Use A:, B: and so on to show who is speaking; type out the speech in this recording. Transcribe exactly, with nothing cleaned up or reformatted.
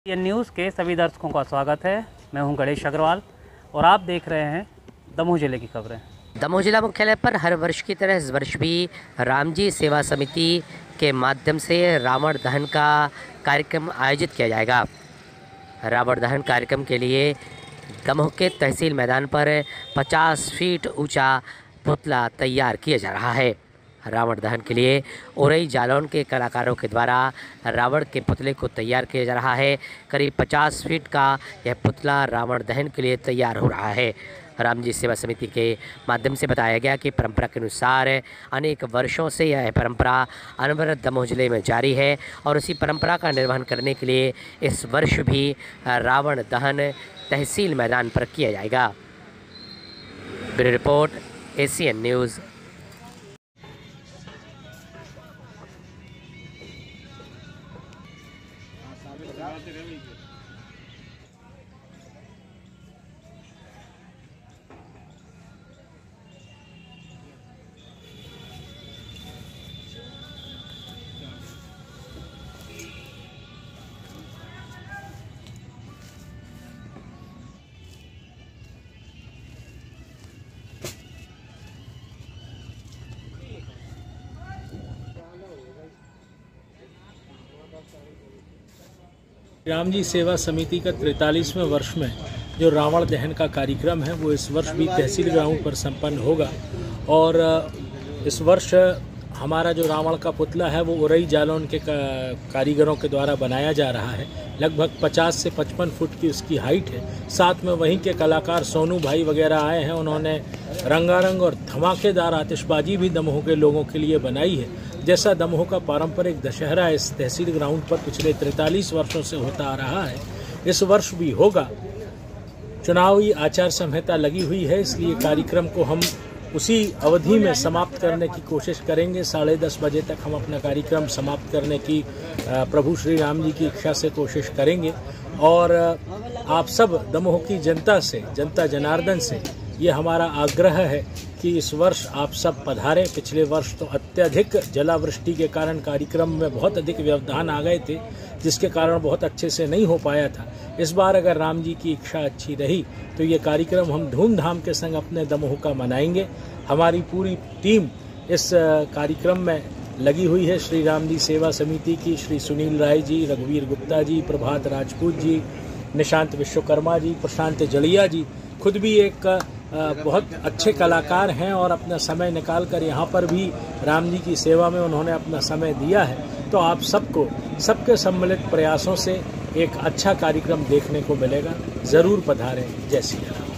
A: ये न्यूज़ के सभी दर्शकों का स्वागत है। मैं हूं गणेश अग्रवाल और आप देख रहे हैं दमोह जिले की खबरें।
B: दमोह जिला मुख्यालय पर हर वर्ष की तरह इस वर्ष भी रामजी सेवा समिति के माध्यम से रावण दहन का कार्यक्रम आयोजित किया जाएगा। रावण दहन कार्यक्रम के लिए दमोह के तहसील मैदान पर पचास फीट ऊंचा पुतला तैयार किया जा रहा है। रावण दहन के लिए ओरई जालौन के कलाकारों के द्वारा रावण के पुतले को तैयार किया जा रहा है। करीब पचास फीट का यह पुतला रावण दहन के लिए तैयार हो रहा है। रामजी सेवा समिति के माध्यम से बताया गया कि परंपरा के अनुसार अनेक वर्षों से यह परंपरा अनवरत दमोह जिले में जारी है और उसी परंपरा का निर्वहन करने के लिए इस वर्ष भी रावण दहन तहसील मैदान पर किया जाएगा। Bureau report ACN news.
C: Ramji Seva Samiti का तैंतालीसवें वर्ष में जो रावण दहन का कार्यक्रम है वो इस वर्ष भी तहसील ग्राउंड पर संपन्न होगा। और इस वर्ष हमारा जो रावण का पुतला है वो ओरई जालौन के कारीगरों के द्वारा बनाया जा रहा है। लगभग पचास से पचपन फुट की उसकी हाइट है। साथ में वहीं के कलाकार सोनू भाई वगैरह आए हैं। उन्होंने रंगारंग और धमाकेदार आतिशबाजी भी दमोह के लोगों के लिए बनाई है। जैसा दमोह का पारंपरिक दशहरा इस तहसील ग्राउंड पर पिछले तैंतालीस वर्षों से होता आ रहा है, इस वर्ष भी होगा। चुनावी आचार संहिता लगी हुई है, इसलिए कार्यक्रम को हम उसी अवधि में समाप्त करने की कोशिश करेंगे। साढ़े दस बजे तक हम अपना कार्यक्रम समाप्त करने की प्रभु श्री राम जी की इच्छा से कोशिश करेंगे। और आप सब दमोह की जनता से, जनता जनार्दन से ये हमारा आग्रह है कि इस वर्ष आप सब पधारें। पिछले वर्ष तो अत्यधिक जलावृष्टि के कारण कार्यक्रम में बहुत अधिक व्यवधान आ गए थे, जिसके कारण बहुत अच्छे से नहीं हो पाया था। इस बार अगर राम जी की इच्छा अच्छी रही तो ये कार्यक्रम हम धूमधाम के संग अपने दमोह का मनाएंगे। हमारी पूरी टीम इस कार्यक्रम में लगी हुई है। श्री राम जी सेवा समिति की श्री सुनील राय जी, रघुवीर गुप्ता जी, प्रभात राजपूत जी, निशांत विश्वकर्मा जी, प्रशांत जड़िया जी खुद भी एक बहुत अच्छे कलाकार हैं और अपना समय निकाल कर यहाँ पर भी राम जी की सेवा में उन्होंने अपना समय दिया है। तो आप सबको, सबके सम्मिलित प्रयासों से एक अच्छा कार्यक्रम देखने को मिलेगा। ज़रूर पधारें। जय श्री राम।